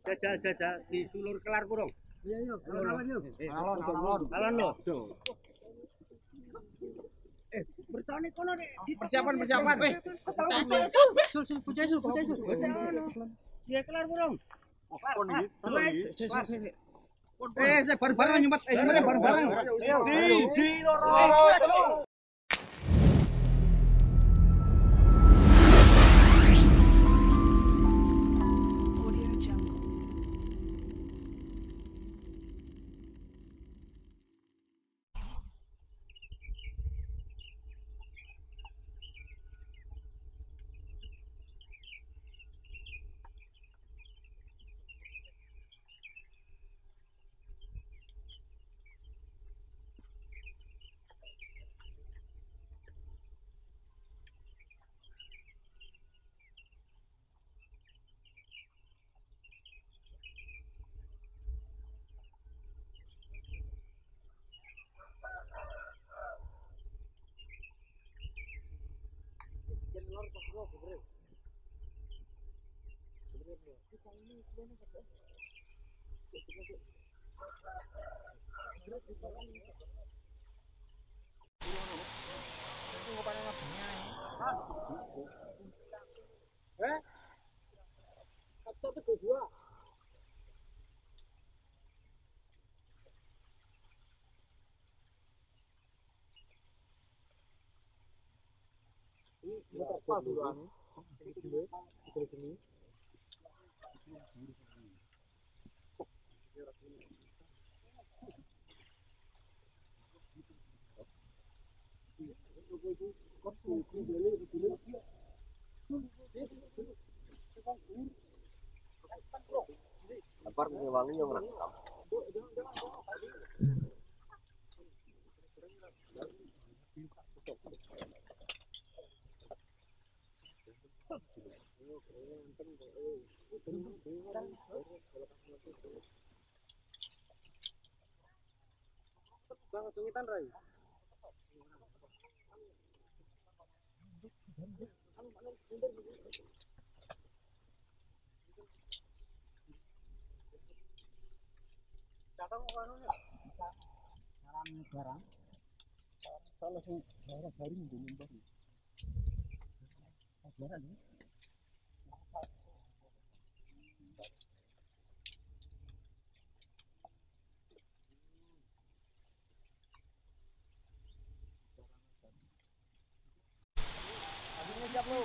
Jajal di sulur kelar kurung. Iya, yuk. Alon yuk. Alon lo. Bertani kono nek. Persiapan. Sul, pujai sul. Dia kelar kurung. Saya bareng-bareng nyempat. Sebenarnya bareng-bareng. Siji loro. Audio Jungle. Lapar wangi yang rekam. Bang, sungitan Rai. Datang ke anunya. Barang. Kalau sing barang ndene baru. Barang ini. Siap lo.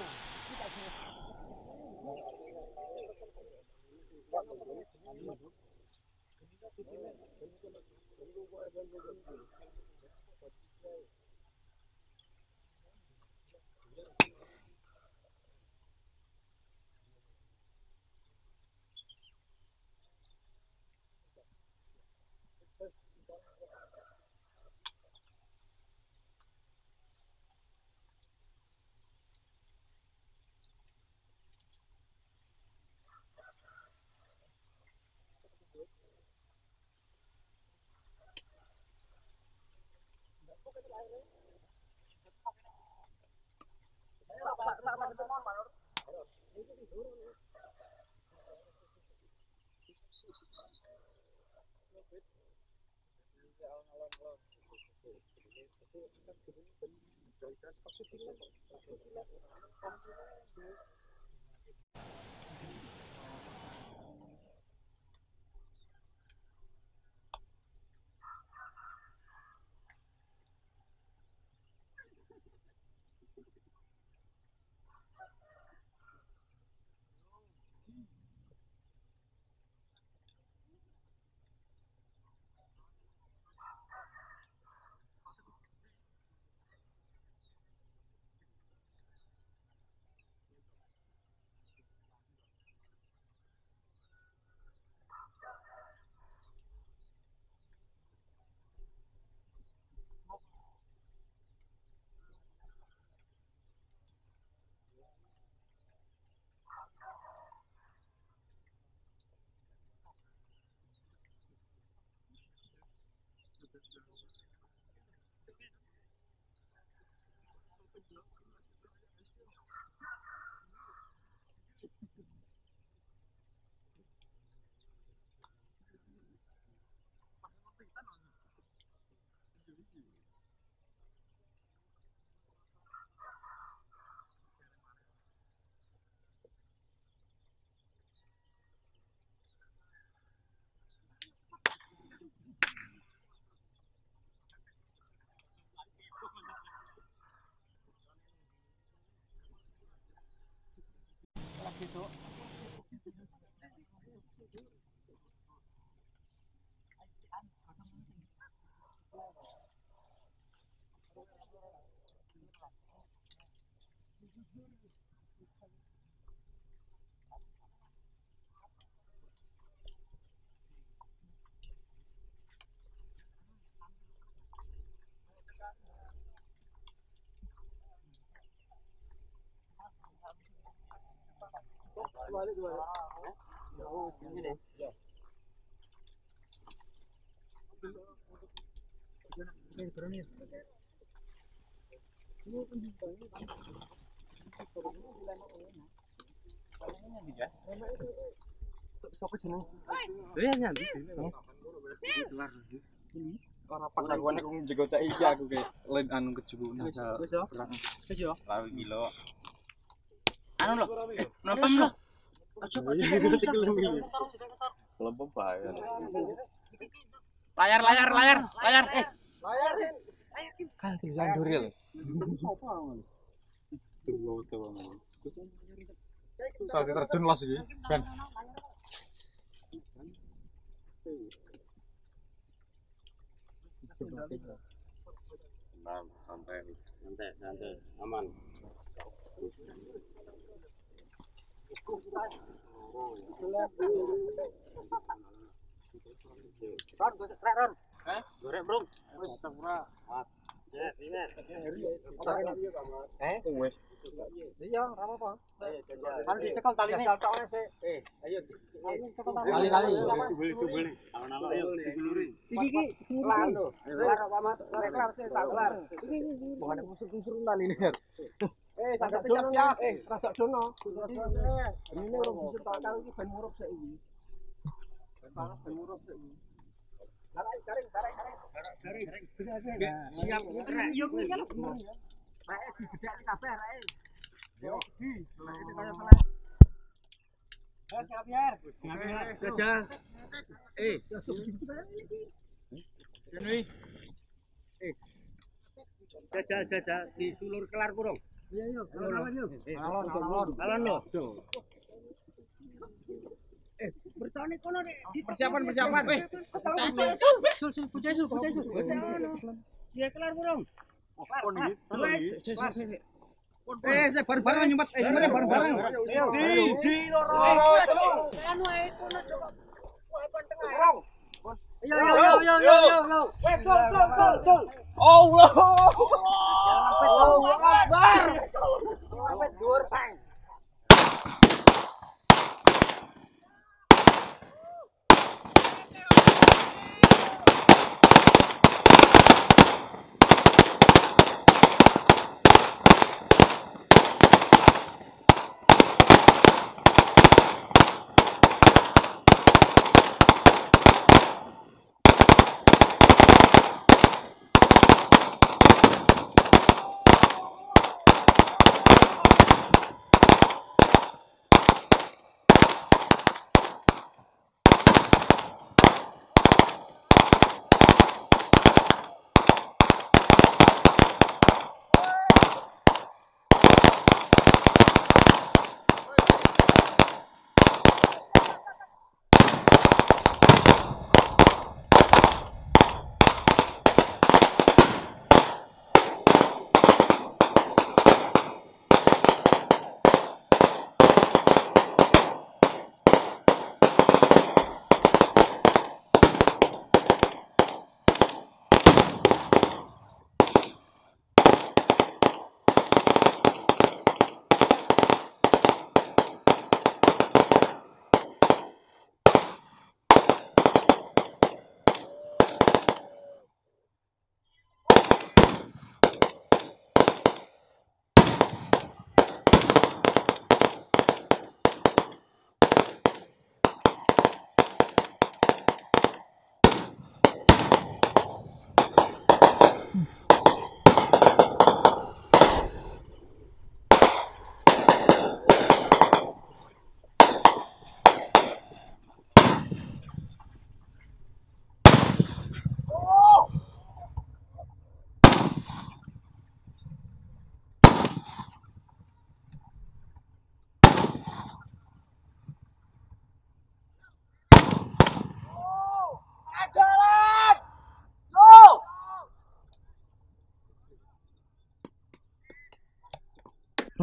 Balik. Oh, ini deh. Sopo jeneng? Iya nyambi. Ora pas aku nek njego cak iki aku ke len anu kejebuna. Wis yo. Wis yo. Lawi gila. Anu lho. Nopem lho. Aja kok Lempem bahaya. layar. Layar. Kan tulisan Duril. Tuh. Saat terjun las iki, Ben. Santai, aman. Ron. Goreng, Bro. Wis tempura. Wes. Iya, ora apa-apa. Kan dicekel taline. Ayo. Kali. Boleh. Alon-alon ayo disuluri. Iki kelar lho. Kelar apa mat? Kelar sih, tak kelar. Bukan musuh-musuh tali ini. Sampai siap. Rasa dono. Ini urung bisa tak karo iki ben murup sik iki. Ben murup sik iki. Garing. Siap. Yo kuwi kan. Rae digedhek kabeh rae. Yo, di. Ini kaya selai. Siap, Biar. Jajal. Ini. Jajal disulur kelar kurung. Iya, yo. Alon lho. Bertani kono nek. Persiapan. Sul, bocah. Dia kelar kurung. Bareng nyempet. Bareng. Siji, loro, telu. Anu ae kono coba. Papan tengah. Yo. Gol. Allah. Allahu Akbar. Sampai dhuwur, Bang.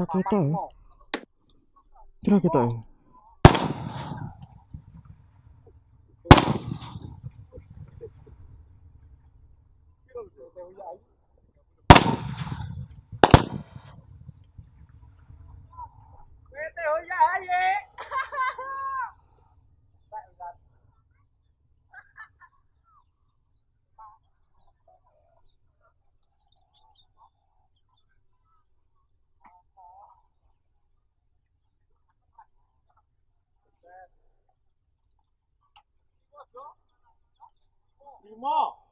ketok ya. Kira ketok ya. Lima.